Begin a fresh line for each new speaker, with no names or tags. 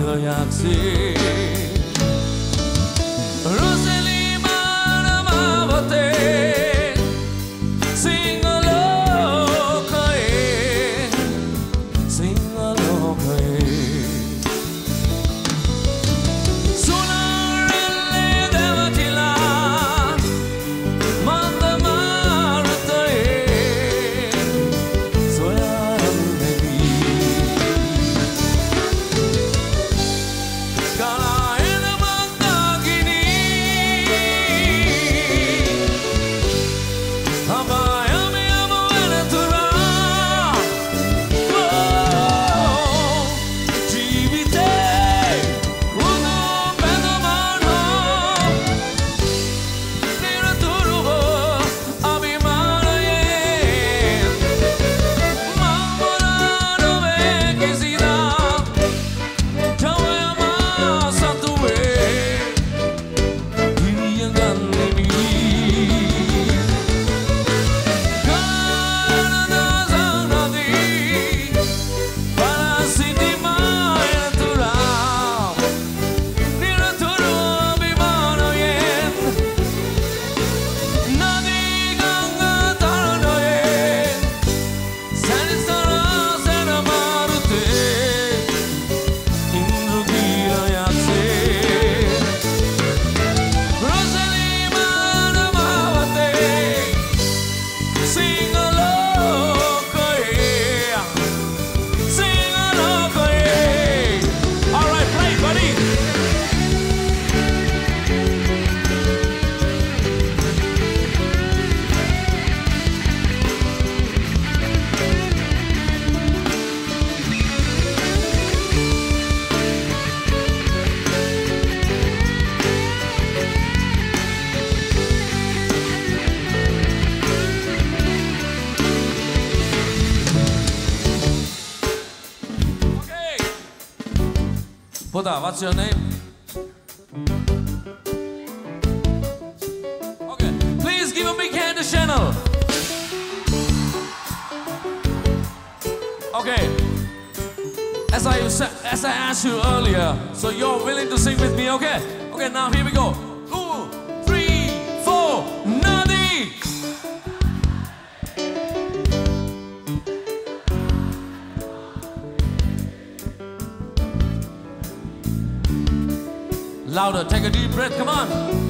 길어야지 로셀리만 아마바테 싱어로카에 싱어로카에 소나를 내대마틸라 만다마르타에 소야르네비 Buddha, what's your name? Okay, please give a big hand to Chanel. Okay, as I asked you earlier, so you're willing to sing with me, okay? Okay, now here we go. 2, 3, 4, Nadi! Louder, take a deep breath, come on.